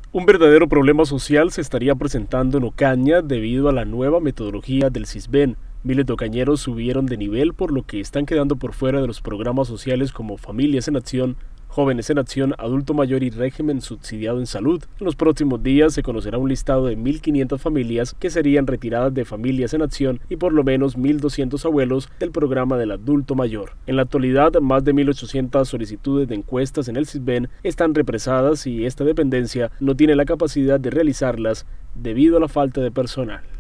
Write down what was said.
Un verdadero problema social se estaría presentando en Ocaña debido a la nueva metodología del Sisbén. Miles de ocañeros subieron de nivel, por lo que están quedando por fuera de los programas sociales como Familias en Acción, Jóvenes en Acción, Adulto Mayor y Régimen Subsidiado en Salud. En los próximos días se conocerá un listado de 1.500 familias que serían retiradas de Familias en Acción y por lo menos 1.200 abuelos del programa del Adulto Mayor. En la actualidad, más de 1.800 solicitudes de encuestas en el Sisbén están represadas y esta dependencia no tiene la capacidad de realizarlas debido a la falta de personal.